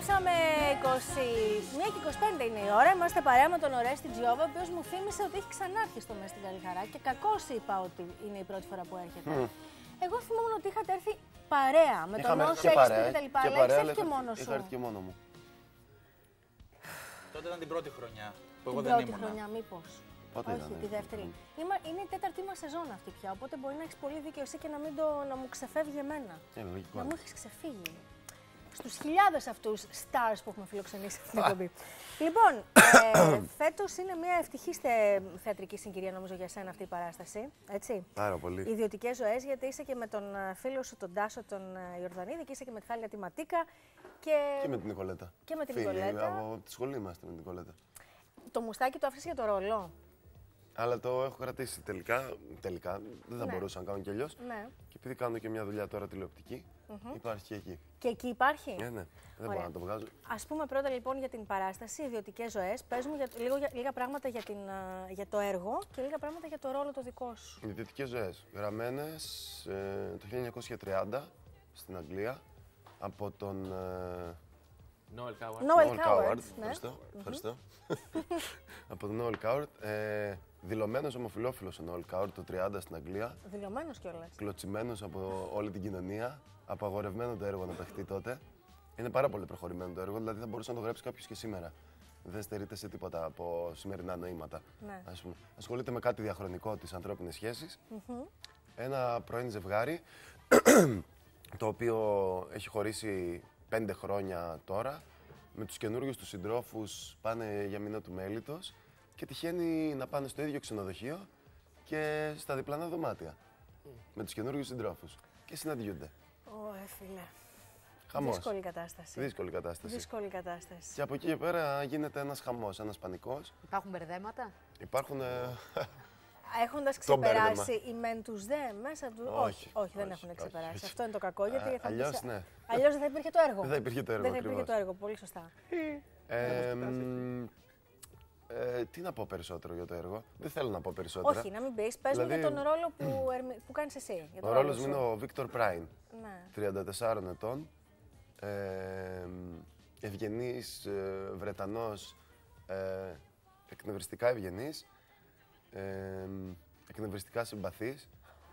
Επιστρέψαμε 21 και 25 είναι η ώρα. Είμαστε παρέα με τον Ορέστη Τζιόβα, ο οποίος μου θύμισε ότι έχει ξανάρθει στο Μες στην Καλή Χαρά και κακώς είπα ότι είναι η πρώτη φορά που έρχεται. Εγώ θυμόμουν ότι είχατε έρθει παρέα με τον Όσο Έξυπνη και τα λοιπά. Αλλά έχεις έρθει και μόνος σου. Είχα έρθει και μόνο μου. Τότε ήταν την πρώτη χρονιά που εγώ Την δεν πρώτη ήμουν. χρονιά, μήπως? Πότε Όχι, ήταν, τη δεύτερη. Είναι η τέταρτη μας σεζόν αυτή πια, οπότε μπορεί να έχεις πολύ δίκιο εσύ και να μου ξεφεύγει εμένα. Λογικό. Να μου έχεις ξεφύγει. Στους χιλιάδες αυτούς stars που έχουμε φιλοξενήσει στην εκπομπή. Λοιπόν, φέτος είναι μια ευτυχής θεατρική συγκυρία νομίζω για σένα αυτή η παράσταση, έτσι. Πάρα πολύ. Ιδιωτικές ζωές, γιατί είσαι και με τον φίλο σου τον Τάσο τον Ιορδανίδη και είσαι και με τη Θάλια τη Ματίκα. Και με την Νικολέτα. Και με την Φίλοι, Νικολέτα. από τη σχολή είμαστε με την Νικολέτα. Το μουστάκι το άφησες για το ρόλο. Αλλά το έχω κρατήσει τελικά. Δεν θα Ναι. μπορούσα να κάνω κι αλλιώς. Ναι. Και επειδή κάνω και μια δουλειά τώρα τηλεοπτική, υπάρχει και εκεί. Και εκεί υπάρχει. Ναι, δεν Ωραία. μπορώ να το βγάζω. Ας πούμε πρώτα λοιπόν για την παράσταση, ιδιωτικές ζωές. Πες μου λίγα πράγματα για το έργο και λίγα πράγματα για το ρόλο το δικό σου. Ιδιωτικές ζωές. Γραμμένες το 1930 στην Αγγλία από τον Noel Coward. Noel Coward. Ναι. Ευχαριστώ. Από τον Noel Coward. Δηλωμένος ομοφυλόφιλος ο Noel Coward το 30 στην Αγγλία. Δηλωμένος κιόλας. Κλωτσιμένος από όλη την κοινωνία. Απαγορευμένο το έργο να παιχτεί τότε. Είναι πάρα πολύ προχωρημένο το έργο, δηλαδή θα μπορούσε να το γράψει κάποιος και σήμερα. Δεν στερείται σε τίποτα από σημερινά νοήματα. Ναι. Ας πούμε. Ασχολείται με κάτι διαχρονικό της ανθρώπινης σχέσης. Ένα πρώην ζευγάρι, το οποίο έχει χωρίσει 5 χρόνια τώρα. Με τους καινούριους τους συντρόφους πάνε για μήνα του μέλιτος και τυχαίνει να πάνε στο ίδιο ξενοδοχείο και στα διπλανά δωμάτια. Με τους καινούριους συντρόφους. Και συναντιούνται. Ωε φίλε. Χαμός. Δύσκολη κατάσταση. Δύσκολη κατάσταση. Δύσκολη κατάσταση. Και από εκεί και πέρα γίνεται ένας χαμός, ένας πανικός. Υπάρχουν μπερδέματα. Υπάρχουν. Έχοντας Το ξεπεράσει οι μεν τους δε μέσα του. Όχι, δεν έχουν ξεπεράσει. όχι. Αυτό είναι το κακό. Γιατί θα Αλλιώς, πεις, ναι. αλλιώς δεν θα υπήρχε το έργο. Δεν θα υπήρχε το έργο. Δεν θα υπήρχε ακριβώς. το έργο. Πολύ σωστά. Τι να πω περισσότερο για το έργο. Δεν θέλω να πω περισσότερα. Όχι, να μην πεις. Πες μου Δηλαδή, για τον ρόλο που κάνεις εσύ. Για τον Ο ρόλο ρόλος μου σου. είναι ο Βίκτορ Πράιν. Ναι. 34 ετών. Ευγενής, Βρετανός, εκνευριστικά ευγενής, εκνευριστικά συμπαθής.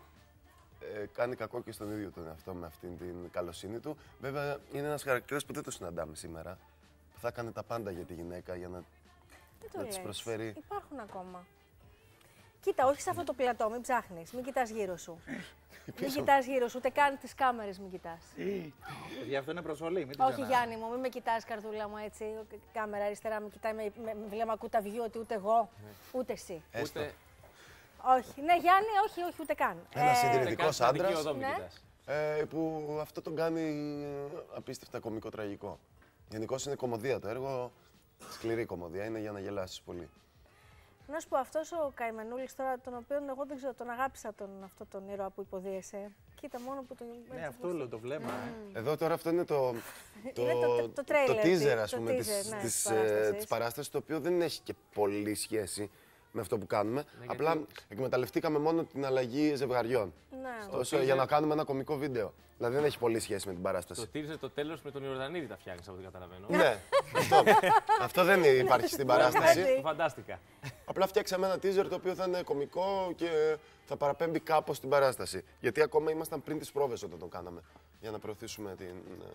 Κάνει κακό και στον ίδιο τον εαυτό με αυτήν την καλοσύνη του. Βέβαια, είναι ένας χαρακτήρας που δεν το συναντάμε σήμερα. Που θα έκανε τα πάντα για τη γυναίκα, για να Τι το της λες. προσφέρει. Υπάρχουν ακόμα. Κοίτα, όχι σε αυτό το πλατό, μην ψάχνεις. Μην κοιτάς γύρω σου. Μην κοιτάς γύρω σου, ούτε καν τις κάμερες μην κοιτάς. Παιδιά, αυτό είναι προσβολή. Μην την Όχι, ξανά. Γιάννη μου, μην με κοιτάς, καρδούλα μου, έτσι. Κάμερα αριστερά με κοιτάει με βλέμμα κούτα βιού ότι ούτε εγώ, ούτε εσύ. Έστω. Όχι, ναι, Γιάννη, όχι, ούτε καν. Ένας συντηρητικός άντρας Οδό μην ναι. κοιτάς. που αυτό τον κάνει απίστευτα κωμικό τραγικό. Γενικώς είναι κωμωδία το έργο, σκληρή κωμωδία, είναι για να γελάσεις πολύ. Να σου πω, αυτός ο καημενούλης τώρα, τον οποίον εγώ δεν ξέρω, τον αγάπησα αυτό τον ήρωα που υποδίεσαι. Κοίτα μόνο που τον. Ναι, αυτό λέω το βλέμμα. Εδώ τώρα αυτό είναι το το trailer, teaser, το ας πούμε, teaser, της, ναι, της, της παράστασης. της παράστασης, το οποίο δεν έχει και πολύ σχέση με αυτό που κάνουμε. Απλά εκμεταλλευτήκαμε μόνο την αλλαγή ζευγαριών. Ναι. Για να κάνουμε ένα κωμικό βίντεο. Δηλαδή δεν έχει πολύ σχέση με την παράσταση. Το τήρησε το τέλος με τον Ιορδανίδη τα φτιάχνεις από ό,τι καταλαβαίνω. Ναι, αυτό δεν υπάρχει στην παράσταση. Ναι. Το φαντάστηκα. Απλά φτιάξαμε ένα teaser το οποίο θα είναι κωμικό και θα παραπέμπει κάπως στην παράσταση. Γιατί ακόμα ήμασταν πριν τις πρόβες όταν το κάναμε. Για να προωθήσουμε την.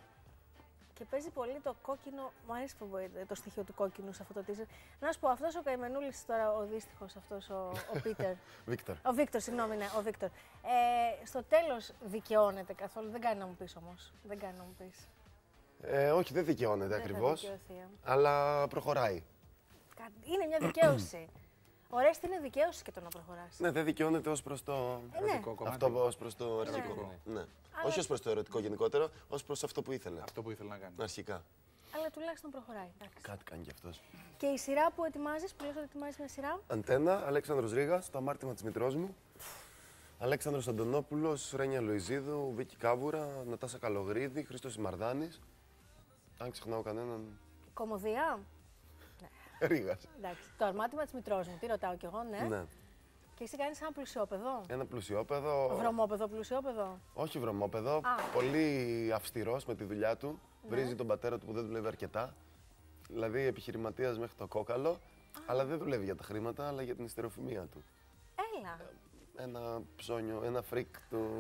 Και παίζει πολύ το κόκκινο. Μου αρέσει το στοιχείο του κόκκινου σε αυτό το teaser. Να σου πω, αυτός ο καημενούλης τώρα, ο δύστιχος αυτός, ο Πίτερ. Βίκτορ. Ο Βίκτορ, συγγνώμη, ναι, ο Βίκτορ. Στο τέλος δικαιώνεται καθόλου. Δεν κάνει να μου πεις όμως. Δεν κάνει να μου πεις. Όχι, δεν δικαιώνεται Δεν θα ακριβώς. δικαιωθεί, Αλλά προχωράει. Είναι μια δικαίωση. Ορέστη είναι δικαίωση και το να προχωράς. Ναι, δεν δικαιώνεται ως προς το. Ναι. Αυτό ως προς το αρχικό. Ναι. Όχι ως προς το ερωτικό γενικότερο, ως προς αυτό που ήθελε. Αυτό που ήθελα να κάνω. Αρχικά. Αλλά τουλάχιστον προχωράει. Εντάξει. Κάτι κάνει κι αυτός. Και η σειρά που ετοιμάζεις, που λες ότι ετοιμάζεις μια σειρά. Αντένα, Αλέξανδρος Ρήγας, το αμάρτημα της μητρός μου. Αλέξανδρος Αντωνόπουλος, Ρένια Λοϊζίδου, Βίκη Κάβουρα, Νατάσα Καλογρίδη, Χρήστος Ημαρδάνης. Αν ξεχνάω κανέναν. Κωμωδία. Ρήγας. Εντάξει. Το αρμάτιμα της μητρός μου. Τι ρωτάω κι εγώ, ναι. Ναι. Και εσύ κάνεις ένα πλουσιόπεδο. Ένα πλουσιόπεδο. Βρωμόπεδο, πλουσιόπεδο. Όχι βρωμόπεδο. Πολύ αυστηρός με τη δουλειά του. Βρίζει τον πατέρα του που δεν δουλεύει αρκετά. Δηλαδή επιχειρηματίας μέχρι το κόκαλο. Αλλά δεν δουλεύει για τα χρήματα, αλλά για την ιστεροφημία του. Έλα. Ένα ψώνιο, ένα φρικ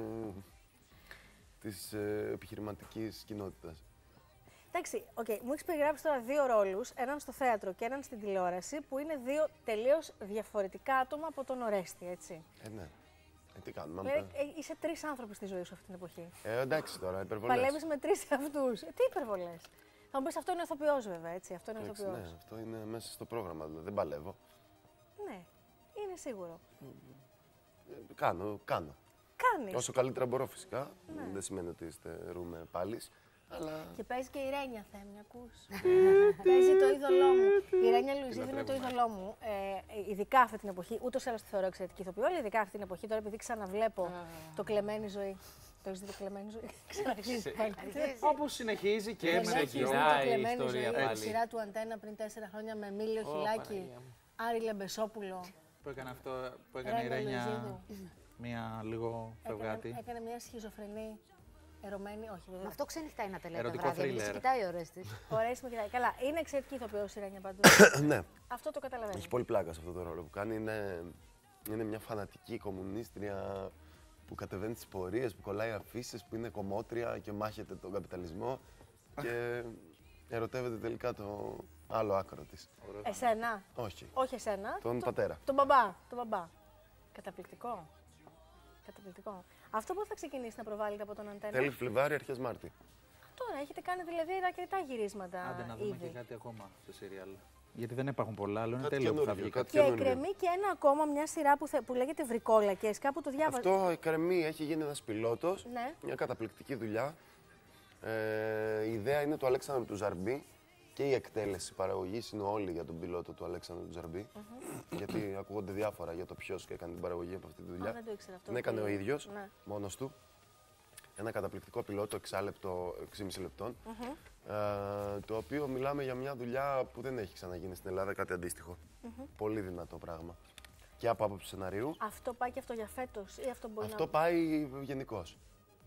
της επιχειρηματικής κοινότητας. Εντάξει, μου έχεις περιγράψει τώρα δύο ρόλους, έναν στο θέατρο και έναν στην τηλεόραση, που είναι δύο τελείως διαφορετικά άτομα από τον Ορέστη, έτσι. Ναι. Τι κάνουμε. Δηλαδή, είσαι τρεις άνθρωποι στη ζωή σου αυτή την εποχή. Εντάξει τώρα, υπερβολές. Παλεύεις με τρεις εαυτούς. Τι υπερβολές. Θα μου πεις, αυτό είναι ηθοποιός βέβαια, έτσι. Αυτό είναι ηθοποιός. Ναι, αυτό είναι μέσα στο πρόγραμμα, δηλαδή, δεν παλεύω. Ναι, είναι σίγουρο. Κάνω. Κάνεις. Όσο καλύτερα μπορώ φυσικά. Δεν σημαίνει ότι στερούμε πάλι. Αλλά... Και παίζει και η Ρένια, Θέμη, ακούς. Παίζει το είδωλό μου. Η Ρένια Λουιζίδη είναι το είδωλό μου. Ειδικά αυτή την εποχή, ούτως ή άλλως τη θεωρώ εξαιρετική ηθοποιό, αλλά ειδικά αυτή την εποχή, τώρα επειδή ξαναβλέπω το Κλεμμένη ζωή. Το έχεις δει το Κλεμμένη ζωή. Ξαναρχίζει πάλι. Όπως συνεχίζει και με Έχεις δει το το Κλεμμένη ιστορία ζωή, τη πάλι. σειρά του Αντένα πριν 4 χρόνια με Μίλιο Χιλάκη, Άρη Λεμπεσόπουλο. Που έκανε αυτό, που έκανε η Ρένια μία λίγο φευγάτη. Έκανε μια σχιζοφρενή. Ερωμένη, όχι βέβαια. Αυτό ξενυχτάει να τελειώνει τα Ερωτικό βράδια. Μην thriller. σε κοιτάει ο Ορέστης. Ωραία, με κοιτάει. Καλά, είναι εξαιρετική ηθοποιός η Ρένια πάντως. ναι. Αυτό το καταλαβαίνω. Έχει πολύ πλάκα σε αυτό το ρόλο που κάνει. Είναι μια φανατική κομμουνίστρια που κατεβαίνει τις πορείες, που κολλάει αφήσεις, που είναι κομμότρια και μάχεται τον καπιταλισμό και ερωτεύεται τελικά το άλλο άκρο της. Εσένα. Όχι. Όχι εσένα. Τον πατέρα. Τον μπαμπά. Τον μπαμπά. Καταπληκτικό. Καταπληκτικό. Αυτό πώς θα ξεκινήσει να προβάλλεται από τον Αντένα. Τέλη Φλιβάρι, αρχές Μάρτη. Τώρα έχετε κάνει δηλαδή αρκετά γυρίσματα. Άντε να δούμε ήδη. και κάτι ακόμα σε σεριάλ. Γιατί δεν υπάρχουν πολλά, αλλά είναι Κάτι τέλειο που θα καινούριο, βγει κάτι Και καινούριο. εκκρεμεί και ένα ακόμα, μια σειρά που λέγεται Βρικόλακες. Κάπου το διάβαζα. Αυτό εκκρεμεί, έχει γίνει ένας πιλότος, Ναι. μια καταπληκτική δουλειά. Η ιδέα είναι του Αλέξανδρου του Ζαρμπή και η εκτέλεση παραγωγής είναι όλη για τον πιλότο του Αλέξανδρου του Ζαρμπή. Γιατί ακούγονται διάφορα για το ποιος έκανε την παραγωγή από αυτή τη δουλειά. Δεν το ήξερα αυτό. Την έκανε ο ίδιος, Ναι. μόνος του. Ένα καταπληκτικό πιλότο, 6,5 λεπτών. Το οποίο μιλάμε για μια δουλειά που δεν έχει ξαναγίνει στην Ελλάδα, κάτι αντίστοιχο. Πολύ δυνατό πράγμα. Και από άποψη σεναρίου. Αυτό πάει και αυτό για φέτος ή αυτό μπορεί Αυτό πάει γενικώς.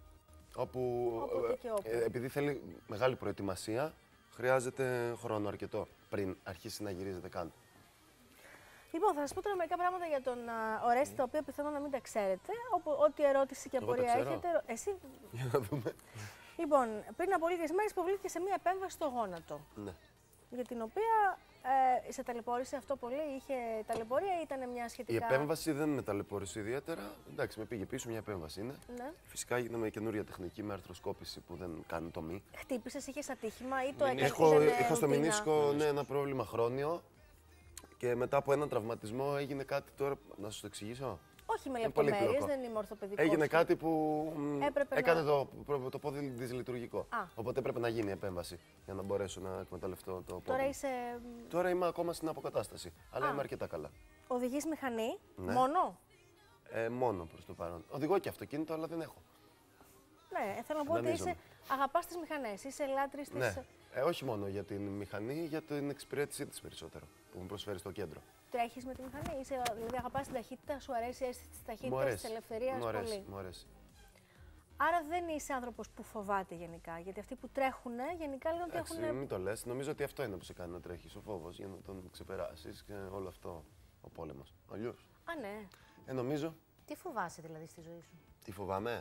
Όποτε και όπου. Επειδή θέλει μεγάλη προετοιμασία, χρειάζεται χρόνο αρκετό πριν αρχίσει να γυρίζεται καν. Λοιπόν, θα σας πω τώρα μερικά πράγματα για τον Ορέστη, τα οποία πιθανόν να μην τα ξέρετε. Ό,τι ερώτηση και Εγώ τα απορία ξέρω. έχετε. Εσύ. Για να δούμε. Λοιπόν, πριν από λίγες μέρες υποβλήθηκε σε μία επέμβαση στο γόνατο. Ναι. Για την οποία σε ταλαιπώρησε αυτό πολύ, είχε ταλαιπωρία ή ήταν μια Η σχετικά. επέμβαση δεν με ταλαιπώρησε ιδιαίτερα. Εντάξει, με πήγε πίσω, μια επέμβαση είναι. Ναι. Φυσικά έγινε με καινούρια τεχνική, με αρθροσκόπηση που δεν κάνει τομή. Χτύπησες, είχες ατύχημα ή το Είχα στο μηνίσκο ένα πρόβλημα χρόνιο και μετά από έναν τραυματισμό έγινε κάτι τώρα. Να σας το εξηγήσω. Όχι με Είναι πολύ λεπτομέρειες, περίπλοκο. δεν είμαι ορθοπαιδικός. Έγινε κάτι που Έπρεπε έκανε να- το πόδι δυσλειτουργικό. Α. Οπότε έπρεπε να γίνει η επέμβαση για να μπορέσω να εκμεταλλευτώ το πόδι. Τώρα μου. είσαι. Τώρα είμαι ακόμα στην αποκατάσταση, αλλά είμαι αρκετά καλά. Οδηγείς μηχανή, Ναι. μόνο. Μόνο προς το παρόν. Οδηγώ και αυτοκίνητο, αλλά δεν έχω. Ναι, θέλω να πω ότι Δανείζομαι. αγαπάς τις μηχανές, είσαι λάτρης της. Ναι. Όχι μόνο για την μηχανή, για την εξυπηρέτησή της περισσότερο που μου προσφέρει στο κέντρο. Τρέχεις με τη μηχανή, δηλαδή αγαπάς την ταχύτητα, σου αρέσει η αίσθηση της Μου ταχύτητας, της αρέσει. ελευθερίας Μου αρέσει. πολύ. Μου αρέσει. Άρα δεν είσαι άνθρωπος που φοβάται γενικά. Γιατί αυτοί που τρέχουν γενικά λένε ότι Εντάξει, έχουν. μην το λες. Νομίζω ότι αυτό είναι που σε κάνει να τρέχεις, ο φόβος για να τον ξεπεράσεις και όλο αυτό ο πόλεμος. Αλλιώς. Α, ναι. Νομίζω. Τι φοβάσαι δηλαδή στη ζωή σου? Τι φοβάμαι.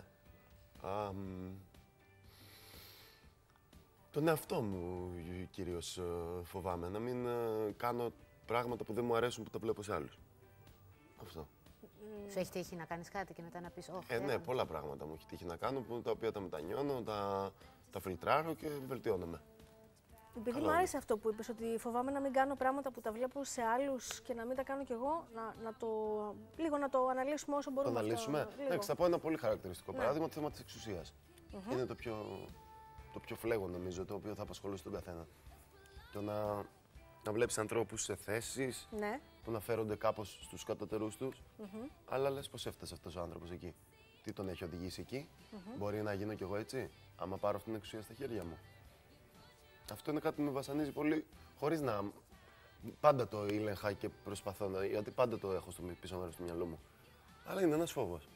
Τον εαυτό μου κυρίως φοβάμαι. Να μην κάνω πράγματα που δεν μου αρέσουν που τα βλέπω σε άλλους. Αυτό. Σου έχει τύχει να κάνεις κάτι και μετά να πεις «Ωχ, Ναι, πολλά πράγματα μου έχει τύχει να κάνω, τα οποία τα μετανιώνω, τα φιλτράρω και βελτιώνομαι. Επειδή Καλό μου είναι. άρεσε αυτό που είπες, ότι φοβάμαι να μην κάνω πράγματα που τα βλέπω σε άλλους και να μην τα κάνω κι εγώ, λίγο να το αναλύσουμε όσο Το μπορούμε. αναλύσουμε. Αυτό, λίγο. Εντάξει, θα πω ένα πολύ χαρακτηριστικό Ναι. παράδειγμα, το θέμα της εξουσίας. Είναι το πιο φλέγον, νομίζω, το οποίο θα απασχολήσει τον καθένα. Το να βλέπεις ανθρώπους σε θέσεις Ναι. που να φέρονται κάπως στους κατώτερούς τους, αλλά λες πώς έφτασε αυτός ο άνθρωπος εκεί. Τι τον έχει οδηγήσει εκεί, μπορεί να γίνω κι εγώ έτσι, άμα πάρω αυτή την εξουσία στα χέρια μου. Αυτό είναι κάτι που με βασανίζει πολύ, χωρίς να. Πάντα το ήλεγχα και προσπαθώ γιατί πάντα το έχω στο πίσω μέρος του μυαλού μου. Αλλά είναι ένας φόβος.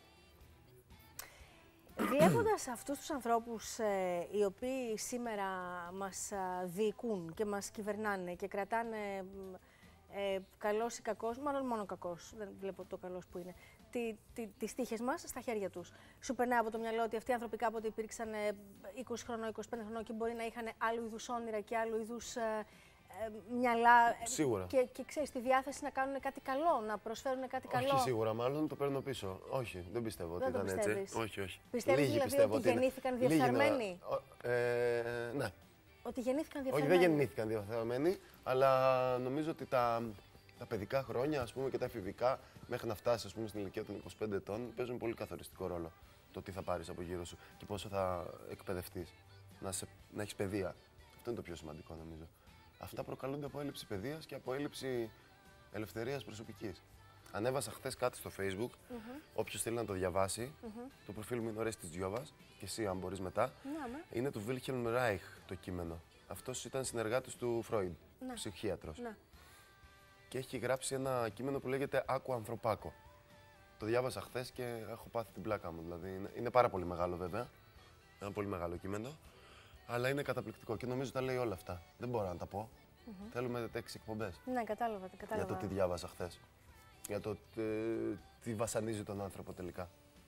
Βλέποντας αυτούς τους ανθρώπους οι οποίοι σήμερα μας διοικούν και μας κυβερνάνε και κρατάνε καλός ή κακός, μάλλον μόνο κακός, δεν βλέπω το καλός που είναι, τις τύχες μας στα χέρια τους. Σου περνάει από το μυαλό ότι αυτοί οι άνθρωποι κάποτε υπήρξαν 20 χρονών, 25 χρονών και μπορεί να είχαν άλλου είδους όνειρα και άλλου είδους μυαλά. Σίγουρα. Και ξέρεις, τη διάθεση να κάνουν κάτι καλό, να προσφέρουν κάτι καλό. Όχι σίγουρα, μάλλον το παίρνω πίσω. Όχι, δεν πιστεύω ότι ήταν έτσι. Όχι, όχι. Πιστεύεις δηλαδή ότι γεννήθηκαν διεφθαρμένοι? Ναι. Ότι γεννήθηκαν Όχι, διεφθαρμένοι. δεν γεννήθηκαν διεφθαρμένοι, αλλά νομίζω ότι τα παιδικά χρόνια, ας πούμε, και τα εφηβικά, μέχρι να φτάσει, ας πούμε, στην ηλικία των 25 ετών, παίζουν πολύ καθοριστικό ρόλο. Το τι θα πάρεις από γύρω σου και πόσο θα εκπαιδευτείς. Να έχεις παιδεία. Αυτό είναι το πιο σημαντικό, νομίζω. Αυτά προκαλούνται από έλλειψη παιδείας και από έλλειψη ελευθερίας προσωπικής. Ανέβασα χθες κάτι στο Facebook. Όποιος θέλει να το διαβάσει, το προφίλ μου είναι ο Orestys Giovas, και εσύ, αν μπορείς μετά. Ναι. Είναι του Wilhelm Reich το κείμενο. Αυτός ήταν συνεργάτης του Φρόιντ, ψυχίατρος. Ναι. Και έχει γράψει ένα κείμενο που λέγεται Άκου Ανθρωπάκο. Το διάβασα χθες και έχω πάθει την πλάκα μου. Δηλαδή, είναι πάρα πολύ μεγάλο, βέβαια. Ένα πολύ μεγάλο κείμενο. Αλλά είναι καταπληκτικό και νομίζω τα λέει όλα αυτά. Δεν μπορώ να τα πω. Θέλουμε 6 εκπομπές. Ναι, κατάλαβα. Για το τι διάβασα χθες. Για το τι βασανίζει τον άνθρωπο τελικά.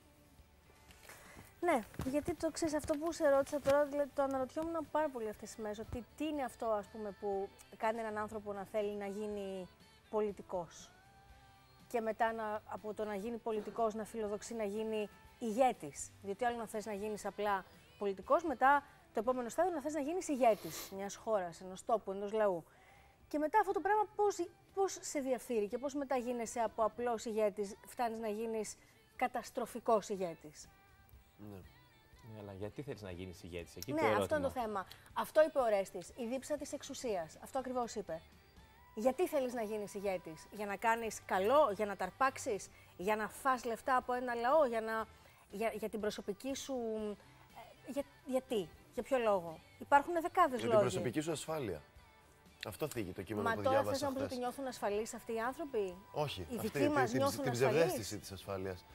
Ναι, γιατί το ξέρεις αυτό που σε ρώτησα τώρα, δηλαδή, το αναρωτιόμουν πάρα πολύ αυτές τις μέρες. Ότι τι είναι αυτό, ας πούμε, που κάνει έναν άνθρωπο να θέλει να γίνει πολιτικός. Και μετά από το να γίνει πολιτικός να φιλοδοξεί να γίνει ηγέτης. Διότι άλλο να θες να γίνεις απλά πολιτικός, μετά το επόμενο στάδιο να θες να γίνεις ηγέτης μιας χώρας, ενός τόπου, ενός λαού. Και μετά αυτό το πράγμα πώς σε διαφθείρει και πώς μετά γίνεσαι από απλός ηγέτης, φτάνεις να γίνεις καταστροφικός ηγέτης. Ναι. Ναι, αλλά γιατί θέλεις να γίνεις ηγέτης, εκεί Ναι, το ερώτημα. αυτό είναι το θέμα. Αυτό είπε ο Orestys, η δίψα της εξουσίας. Αυτό ακριβώς είπε. Γιατί θέλεις να γίνεις ηγέτης, για να κάνεις καλό, για να ταρπάξεις, για να φας λεφτά από ένα λαό, για την προσωπική σου. Γιατί, για ποιο λόγο? Υπάρχουν δεκάδες λόγοι. Για την προσωπική σου ασφάλεια. Αυτό θίγει το κείμενο που διάβασα. Μα τώρα θες να πεις ότι νιώθουν ασφαλείς αυτοί οι άνθρωποι? Όχι. Οι δικοί μας νιώθουν την ασφαλείς? ψευδαίσθηση της ασφάλειας.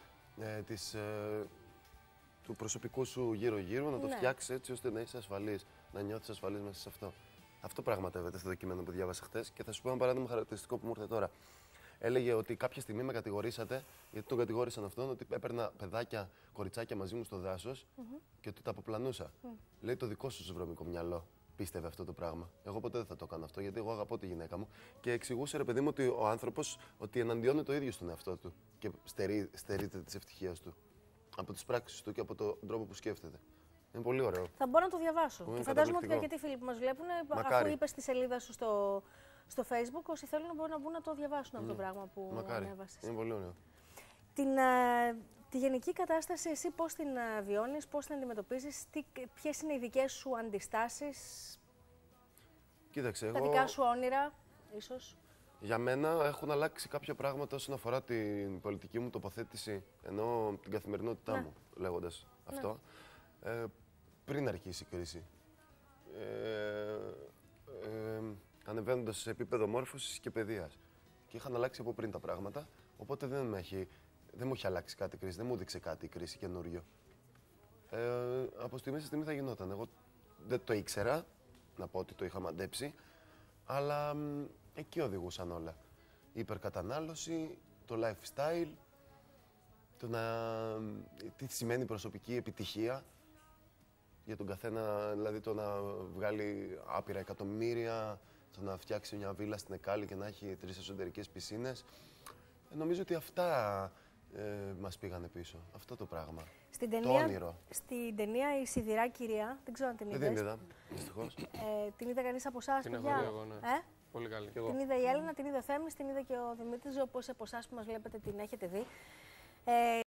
Του προσωπικού σου γύρω-γύρω, να το φτιάξεις έτσι ώστε να είσαι ασφαλής, να νιώθεις ασφαλής μέσα σε αυτό. Αυτό πραγματεύεται αυτό το κείμενο που διάβασα χθες και θα σου πω ένα παράδειγμα χαρακτηριστικό που μου ήρθε τώρα. Έλεγε ότι κάποια στιγμή με κατηγορήσατε, γιατί τον κατηγόρησαν αυτόν, ότι έπαιρνα παιδάκια, κοριτσάκια μαζί μου στο δάσος και ότι τα αποπλανούσα. Λέει το δικό σου βρώμικο μυαλό πίστευε αυτό το πράγμα. Εγώ ποτέ δεν θα το κάνω αυτό, γιατί εγώ αγαπώ τη γυναίκα μου. Και εξηγούσε, ρε παιδί μου, ότι ο άνθρωπος ότι εναντιώνει το ίδιο στον εαυτό του και στερείται της ευτυχίας του. Από τις πράξεις του και από τον τρόπο που σκέφτεται. Είναι πολύ ωραίο. Θα μπορώ να το διαβάσω. Και φαντάζομαι ότι και αρκετοί φίλοι που μας βλέπουν, αφού είπες στη σελίδα σου στο Facebook, όσοι θέλουν μπορούν να μπουν να το διαβάσουν αυτό το πράγμα που ανέβασες. Είναι πολύ ωραίο. Τη γενική κατάσταση, εσύ πώς την βιώνεις, πώς την αντιμετωπίζεις, ποιες είναι οι δικές σου αντιστάσεις, Κοίταξε, τα δικά σου όνειρα, ίσως? Για μένα έχουν αλλάξει κάποια πράγματα όσον αφορά την πολιτική μου τοποθέτηση, ενώ την καθημερινότητά μου, λέγοντας αυτό, πριν αρχίσει η κρίση. Ανεβαίνοντας σε επίπεδο μόρφωσης και παιδείας. Και είχαν αλλάξει από πριν τα πράγματα, οπότε δεν μου έχει αλλάξει κάτι η κρίση, δεν μου έδειξε κάτι η κρίση καινούριο. Από στιγμή σε στιγμή θα γινόταν. Εγώ δεν το ήξερα, να πω ότι το είχα μαντέψει, αλλά εκεί οδηγούσαν όλα. Η υπερκατανάλωση, το lifestyle, τι σημαίνει προσωπική επιτυχία για τον καθένα, δηλαδή το να βγάλει άπειρα εκατομμύρια, το να φτιάξει μια βίλα στην Εκάλη και να έχει 3 εσωτερικές πισίνες. Νομίζω ότι αυτά μας πήγανε πίσω, αυτό το πράγμα. Το όνειρο. Στην ταινία «Η Σιδηρά Κυρία», δεν ξέρω αν την είδες. Δεν την είδα, δυστυχώς. Την είδε κανείς από εσάς, παιδιά? Την έχω δει εγώ, ναι. Πολύ καλή. Την είδε η Έλληνα, την είδε ο Θέμης, την είδε και ο Δημήτρης, όπως από εσάς που μας βλέπετε την έχετε δει.